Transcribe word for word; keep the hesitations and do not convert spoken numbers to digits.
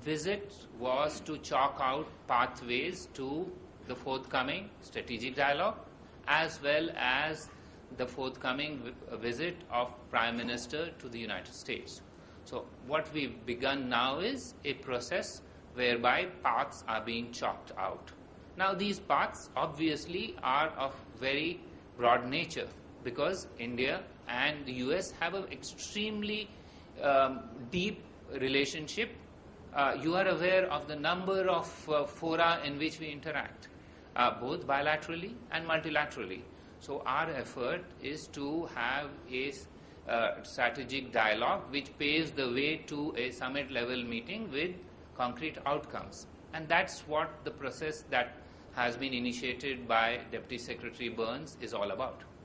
visit was to chalk out pathways to the forthcoming strategic dialogue, as well as the forthcoming visit of Prime Minister to the United States. So what we've begun now is a process whereby paths are being chalked out. Now these paths obviously are of very broad nature, because India and the U S have an extremely um, deep relationship. Uh, you are aware of the number of uh, fora in which we interact, uh, both bilaterally and multilaterally. So our effort is to have a uh, strategic dialogue which paves the way to a summit level meeting with concrete outcomes. And that's what the process that has been initiated by Deputy Secretary Burns is all about.